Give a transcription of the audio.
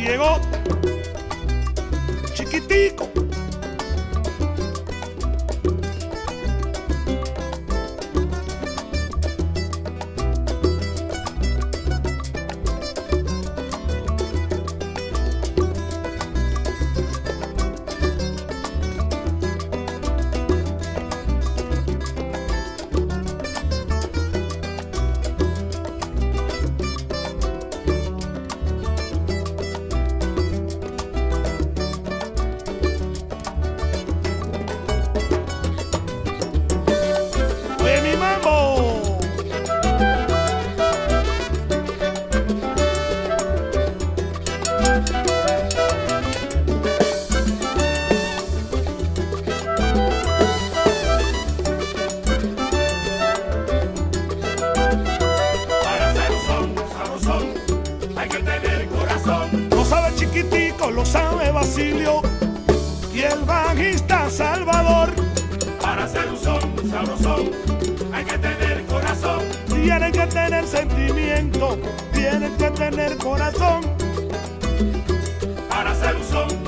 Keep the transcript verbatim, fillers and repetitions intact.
llegó Chiquitico. Lo sabe Basilio y el bajista Salvador. Para hacer un son sabrosón hay que tener corazón. Tienen que tener sentimiento, tienen que tener corazón. Para hacer un son